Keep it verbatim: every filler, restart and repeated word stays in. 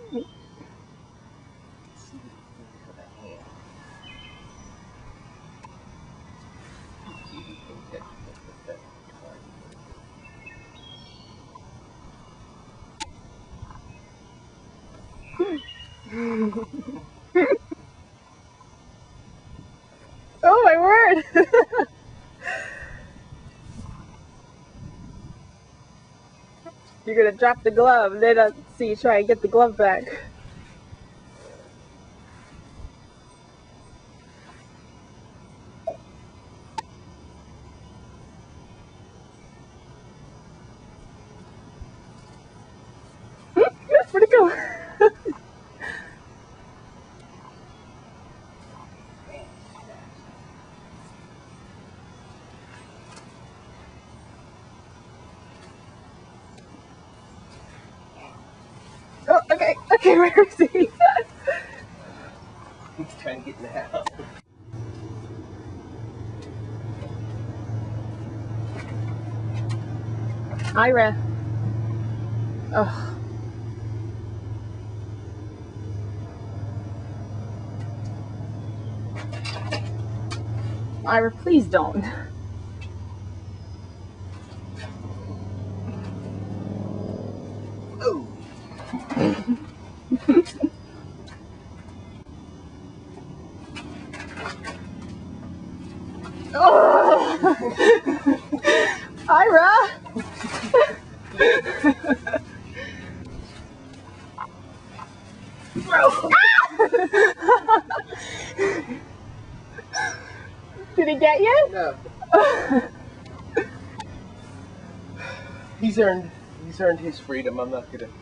Oh my word! You're gonna drop the glove, and then I'll see you try and get the glove back. Where'd it go? Oh, okay, okay, where is he? He's trying to get in the house. Ira. Oh. Ira, please don't. Oh. Oh. Ira. Did he get you? No. He's earned he's earned his freedom. I'm not gonna.